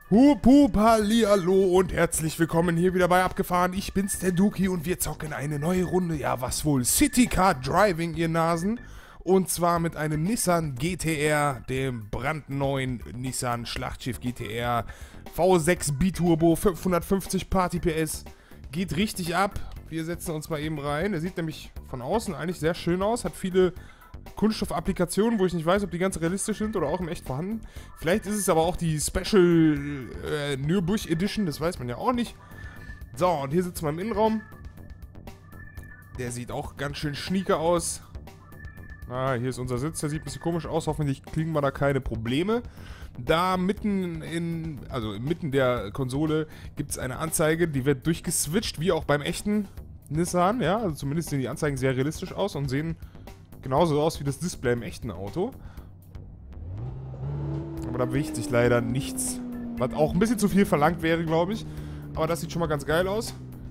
Hup, hup, hallihallo und herzlich willkommen hier wieder bei Abgefahren. Ich bin's, der Duki, und wir zocken eine neue Runde. Ja, was wohl? City Car Driving, ihr Nasen. Und zwar mit einem Nissan GT-R, dem brandneuen Nissan Schlachtschiff GT-R V6 Biturbo, 550 Party PS. Geht richtig ab. Wir setzen uns mal eben rein. Er sieht nämlich von außen eigentlich sehr schön aus, hat viele Kunststoffapplikationen, wo ich nicht weiß, ob die ganz realistisch sind oder auch im echt vorhanden. Vielleicht ist es aber auch die Special Nürburg Edition, das weiß man ja auch nicht. So, und hier sitzen wir im Innenraum. Der sieht auch ganz schön schnieke aus. Ah, hier ist unser Sitz, der sieht ein bisschen komisch aus. Hoffentlich kriegen wir da keine Probleme. Da mitten inmitten der Konsole gibt es eine Anzeige, die wird durchgeswitcht, wie auch beim echten Nissan. Ja, also zumindest sehen die Anzeigen sehr realistisch aus und sehen genauso aus wie das Display im echten Auto. Aber da bewegt sich leider nichts. Was auch ein bisschen zu viel verlangt wäre, glaube ich. Aber das sieht schon mal ganz geil aus.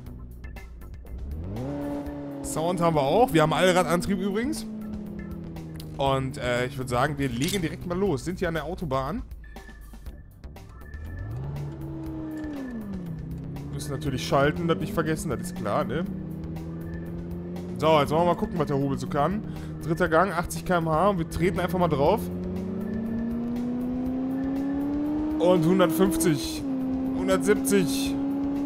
Sound haben wir auch. Wir haben Allradantrieb übrigens. Und ich würde sagen, wir legen direkt mal los. Sind hier an der Autobahn. Müssen natürlich schalten, das nicht vergessen, das ist klar, ne? So, jetzt wollen wir mal gucken, was der Hobel so kann. Dritter Gang, 80 km/h und wir treten einfach mal drauf. Und 150, 170,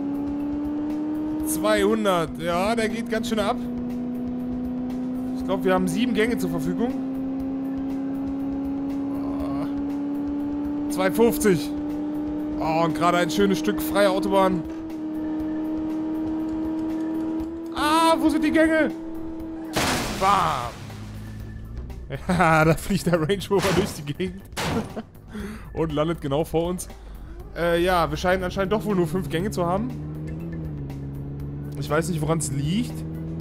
200. Ja, der geht ganz schön ab. Ich glaube, wir haben 7 Gänge zur Verfügung. 250. Oh, und gerade ein schönes Stück freie Autobahn. Ah, wo sind die Gänge? Bam! Ja, da fliegt der Range Rover durch die Gegend. Und landet genau vor uns. Ja, wir scheinen anscheinend doch wohl nur 5 Gänge zu haben. Ich weiß nicht, woran es liegt.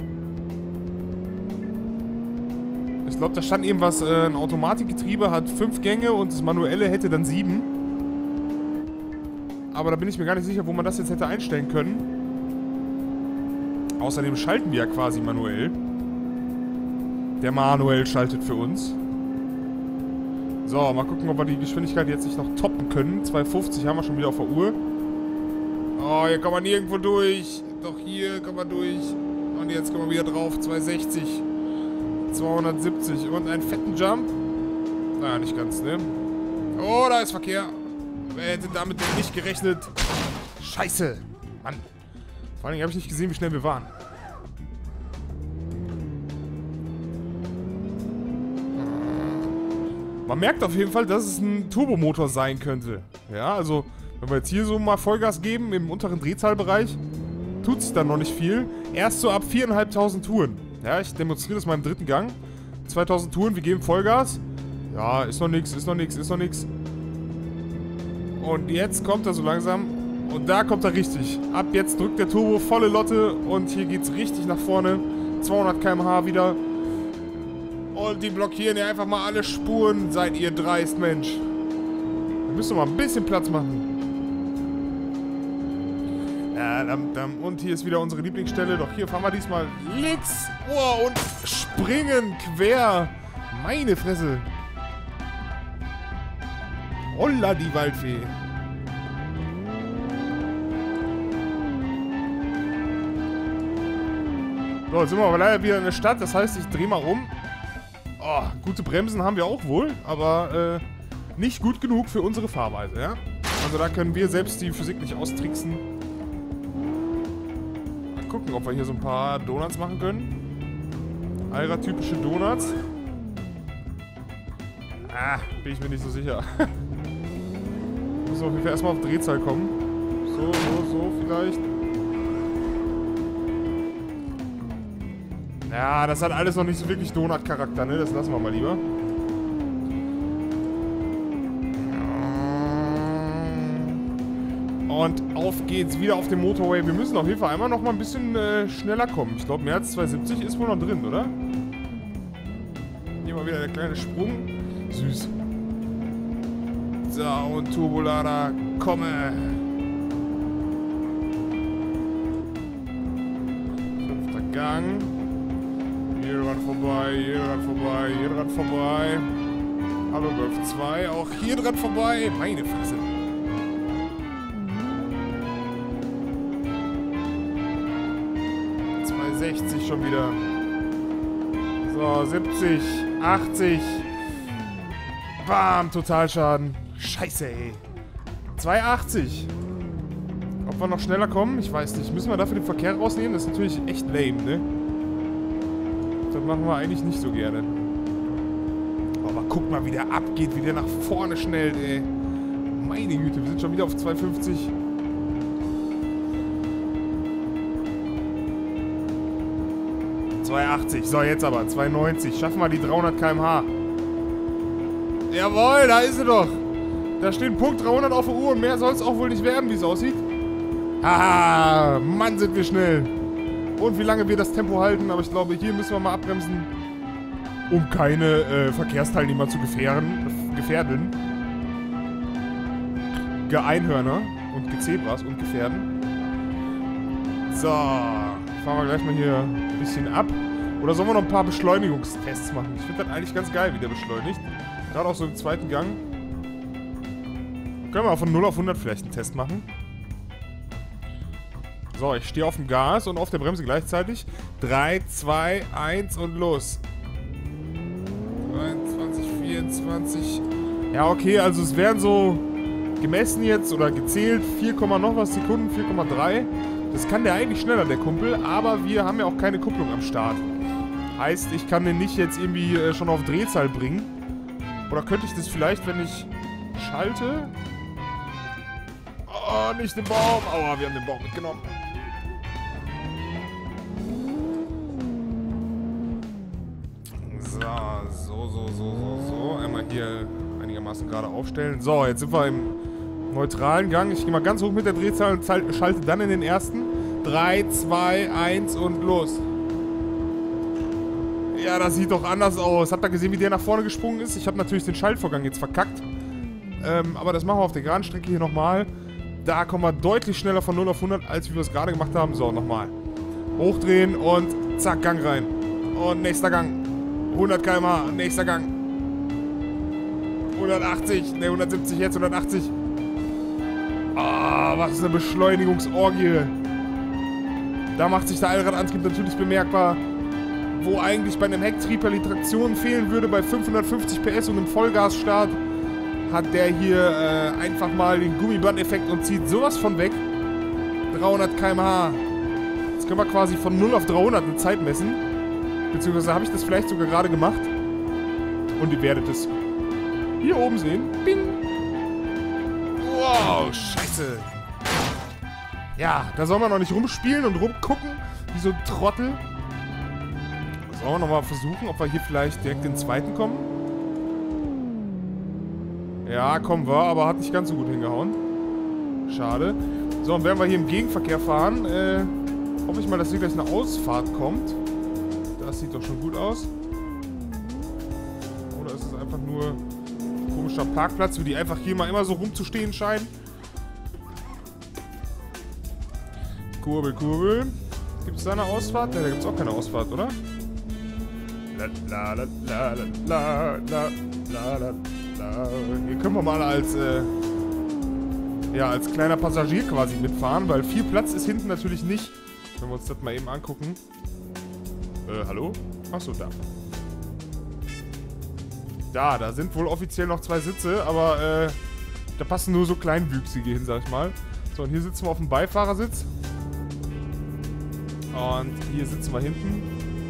Ich glaube, da stand eben was, ein Automatikgetriebe hat 5 Gänge und das manuelle hätte dann 7. Aber da bin ich mir gar nicht sicher, wo man das jetzt hätte einstellen können. Außerdem schalten wir ja quasi manuell. Der manuell schaltet für uns. So, mal gucken, ob wir die Geschwindigkeit jetzt nicht noch toppen können. 250 haben wir schon wieder auf der Uhr. Oh, hier kann man nirgendwo durch. Doch hier kann man durch. Und jetzt kommen wir wieder drauf. 260. 270. Und einen fetten Jump. Naja, nicht ganz, ne? Oh, da ist Verkehr. Wer hätte damit denn nicht gerechnet? Scheiße. Mann. Vor allem habe ich nicht gesehen, wie schnell wir waren. Man merkt auf jeden Fall, dass es ein Turbomotor sein könnte. Ja, also, wenn wir jetzt hier so mal Vollgas geben, im unteren Drehzahlbereich, tut sich dann noch nicht viel. Erst so ab 4.500 Touren. Ja, ich demonstriere das mal im dritten Gang. 2000 Touren, wir geben Vollgas. Ja, ist noch nix, ist noch nix, ist noch nix. Und jetzt kommt er so langsam. Und da kommt er richtig. Ab jetzt drückt der Turbo volle Lotte und hier geht's richtig nach vorne. 200 km/h wieder. Und die blockieren ja einfach mal alle Spuren. Seid ihr dreist, Mensch. Wir müssen mal ein bisschen Platz machen. Ja, und hier ist wieder unsere Lieblingsstelle. Doch hier fahren wir diesmal links. Oh, und springen quer. Meine Fresse. Holla, die Waldfee. So, jetzt sind wir aber leider wieder in der Stadt. Das heißt, ich drehe mal um. Oh, gute Bremsen haben wir auch wohl, aber nicht gut genug für unsere Fahrweise, ja? Also da können wir selbst die Physik nicht austricksen. Mal gucken, ob wir hier so ein paar Donuts machen können. Allrad-typische Donuts. Ah, bin ich mir nicht so sicher. Müssen wir auf jeden Fall erstmal auf Drehzahl kommen. So vielleicht. Ja, das hat alles noch nicht so wirklich Donut-Charakter, ne? Das lassen wir mal lieber. Und auf geht's wieder auf dem Motorway. Wir müssen auf jeden Fall einmal noch mal ein bisschen schneller kommen. Ich glaube, mehr als 270 ist wohl noch drin, oder? Hier mal wieder der kleine Sprung. Süß. So, und Turbolader, komme. 5. Gang. Hier dran vorbei, hier dran vorbei, hier dran vorbei. Hallo Golf 2, auch hier dran vorbei. Meine Fresse. 60 schon wieder. So, 70, 80. Bam, Totalschaden. Scheiße, ey. 280. Ob wir noch schneller kommen? Ich weiß nicht. Müssen wir dafür den Verkehr rausnehmen? Das ist natürlich echt lame, ne? Das machen wir eigentlich nicht so gerne. Aber guck mal, wie der abgeht, wie der nach vorne schnellt, ey. Meine Güte, wir sind schon wieder auf 250. So, jetzt aber. 290. Schaffen wir die 300 km/h. Jawohl, da ist sie doch. Da steht ein Punkt 300 auf der Uhr und mehr soll es auch wohl nicht werden, wie es aussieht. Haha, Mann, sind wir schnell. Und wie lange wir das Tempo halten, aber ich glaube, hier müssen wir mal abbremsen, um keine Verkehrsteilnehmer zu gefährden. Geeinhörner und Gezebras und gefährden. So, fahren wir gleich mal hier ein bisschen ab. Oder sollen wir noch ein paar Beschleunigungstests machen? Ich finde das eigentlich ganz geil, wie der beschleunigt. Gerade auch so im zweiten Gang. Können wir auch von 0 auf 100 vielleicht einen Test machen. So, ich stehe auf dem Gas und auf der Bremse gleichzeitig. 3, 2, 1 und los. 23, 24. Ja, okay, also es wären so gemessen jetzt oder gezählt 4, noch was Sekunden, 4,3. Das kann der eigentlich schneller, der Kumpel, aber wir haben ja auch keine Kupplung am Start. Heißt, ich kann den nicht jetzt irgendwie schon auf Drehzahl bringen. Oder könnte ich das vielleicht, wenn ich schalte? Oh, nicht den Baum. Aua, wir haben den Baum mitgenommen. So. Einmal hier einigermaßen gerade aufstellen. So, jetzt sind wir im neutralen Gang. Ich gehe mal ganz hoch mit der Drehzahl und schalte dann in den ersten. 3, 2, 1 und los. Ja, das sieht doch anders aus. Habt ihr gesehen, wie der nach vorne gesprungen ist? Ich habe natürlich den Schaltvorgang jetzt verkackt. Aber das machen wir auf der geraden Strecke hier nochmal. Da kommen wir deutlich schneller von 0 auf 100, als wie wir es gerade gemacht haben. So, nochmal. Hochdrehen und zack, Gang rein. Und nächster Gang. 100 km/h, nächster Gang. 180, ne 170, jetzt 180. Ah, was ist eine Beschleunigungsorgie. Da macht sich der Allradantrieb natürlich bemerkbar. Wo eigentlich bei einem Hecktrieber die Traktion fehlen würde, bei 550 PS und einem Vollgasstart, hat der hier einfach mal den Gummiband-Effekt und zieht sowas von weg. 300 km/h. Jetzt können wir quasi von 0 auf 300 eine Zeit messen. Beziehungsweise habe ich das vielleicht sogar gerade gemacht. Und ihr werdet es hier oben sehen. Bing! Wow, scheiße. Ja, da soll man noch nicht rumspielen und rumgucken, wie so ein Trottel. Sollen wir nochmal versuchen, ob wir hier vielleicht direkt in den zweiten kommen? Ja, kommen wir, aber hat nicht ganz so gut hingehauen. Schade. So, und während wir hier im Gegenverkehr fahren, hoffe ich mal, dass hier gleich eine Ausfahrt kommt. Das sieht doch schon gut aus. Oder ist es einfach nur ein komischer Parkplatz, wie die einfach hier mal immer so rumzustehen scheinen? Kurbel, Kurbel. Gibt es da eine Ausfahrt? Ne, da gibt es auch keine Ausfahrt, oder? Hier können wir mal als als kleiner Passagier quasi mitfahren, weil viel Platz ist hinten natürlich nicht. Wenn wir uns das mal eben angucken. Hallo? Achso, da. Da sind wohl offiziell noch 2 Sitze, aber da passen nur so Kleinwüchsige hin, sag ich mal. So, und hier sitzen wir auf dem Beifahrersitz. Und hier sitzen wir hinten.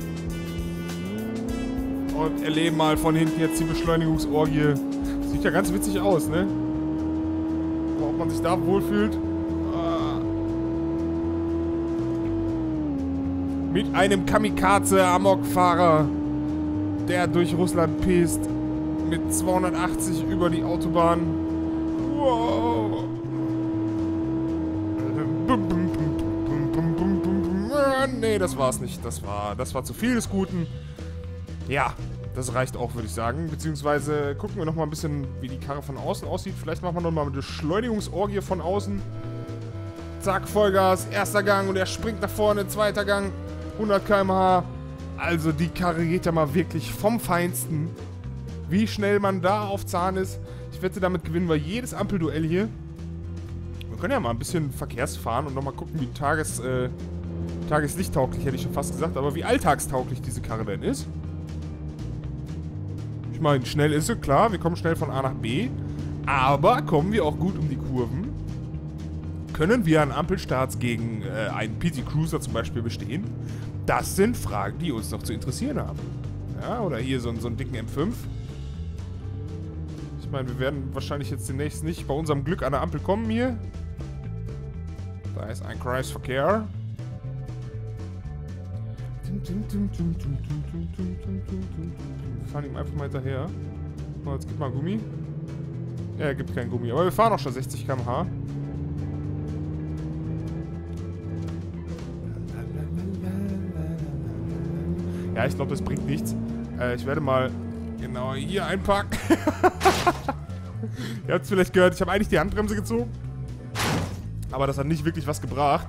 Und erleben mal von hinten jetzt die Beschleunigungsorgie. Sieht ja ganz witzig aus, ne? Aber ob man sich da wohlfühlt. Mit einem Kamikaze-Amokfahrer, der durch Russland pest. Mit 280 über die Autobahn. Wow. Nee, das war's nicht. Das war zu viel des Guten. Ja, das reicht auch, würde ich sagen. Beziehungsweise gucken wir nochmal ein bisschen, wie die Karre von außen aussieht. Vielleicht machen wir nochmal eine Beschleunigungsorgie von außen. Zack, Vollgas, erster Gang und er springt nach vorne, zweiter Gang, 100 km/h. Also die Karre geht ja mal wirklich vom Feinsten. Wie schnell man da auf Zahn ist. Ich wette, damit gewinnen wir jedes Ampelduell hier. Wir können ja mal ein bisschen verkehrsfahren und nochmal gucken, wie Tageslichttauglich, hätte ich schon fast gesagt. Aber wie alltagstauglich diese Karre denn ist. Ich meine, schnell ist sie, klar. Wir kommen schnell von A nach B. Aber kommen wir auch gut um die Kurven? Können wir an Ampelstarts gegen einen PT Cruiser zum Beispiel bestehen? Das sind Fragen, die uns noch zu interessieren haben. Ja, oder hier so einen dicken M5. Ich meine, wir werden wahrscheinlich jetzt demnächst nicht bei unserem Glück an der Ampel kommen hier. Da ist ein Kreisverkehr. Wir fahren ihm einfach mal hinterher. Oh, jetzt gib mal Gummi. Ja, er gibt kein Gummi. Aber wir fahren auch schon 60 km/h. Ja, ich glaube, das bringt nichts. Ich werde mal genau hier einparken. Ihr habt es vielleicht gehört, ich habe eigentlich die Handbremse gezogen. Aber das hat nicht wirklich was gebracht.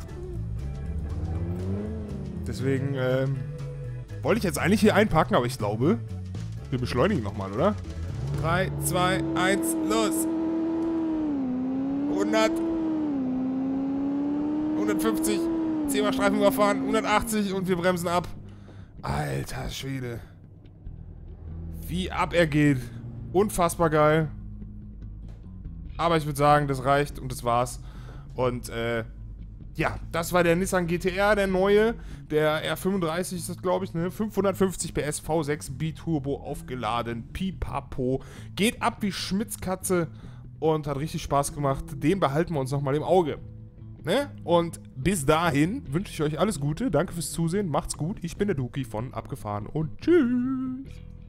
Deswegen wollte ich jetzt eigentlich hier einparken, aber ich glaube, wir beschleunigen nochmal, oder? 3, 2, 1, los! 100! 150! 10-mal Streifen überfahren, 180 und wir bremsen ab. Alter Schwede. Wie ab er geht. Unfassbar geil. Aber ich würde sagen, das reicht und das war's. Und, ja, das war der Nissan GT-R, der neue. Der R35 ist das, glaube ich, ne? 550 PS V6 Biturbo aufgeladen. Pipapo. Geht ab wie Schmitzkatze und hat richtig Spaß gemacht. Den behalten wir uns nochmal im Auge. Ne? Und bis dahin wünsche ich euch alles Gute. Danke fürs Zusehen. Macht's gut. Ich bin der Duki von Abgefahren und tschüss.